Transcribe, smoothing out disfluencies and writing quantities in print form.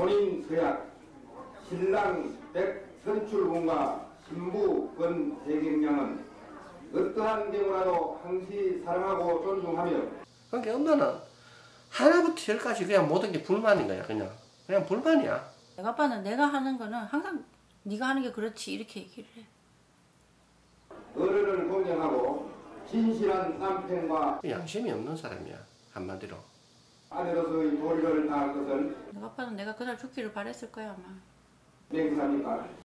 본인 서약, 신랑 백선출군과 신부 권대경량은 어떠한 경우라도 항시 사랑하고 존중하며. 그러니까 엄마는 하나부터 열까지 그냥 모든 게 불만인 거야. 그냥 불만이야. 내가 아빠는 내가 하는 거는 항상 네가 하는 게 그렇지 이렇게 얘기를 해. 어른을 공경하고 진실한 남편과 양심이 없는 사람이야. 한마디로. 아내로서의 도리를 다할 것을 내가 아빠는 내가 그날 죽기를 바랬을 거야 아마. 맹세합니까?